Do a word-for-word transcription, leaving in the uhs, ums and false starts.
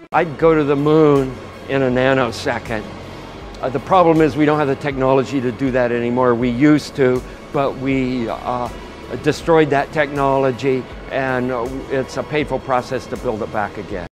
I'd go to the moon in a nanosecond. Uh, the problem is we don't have the technology to do that anymore. We used to, but we uh, destroyed that technology, and it's a painful process to build it back again.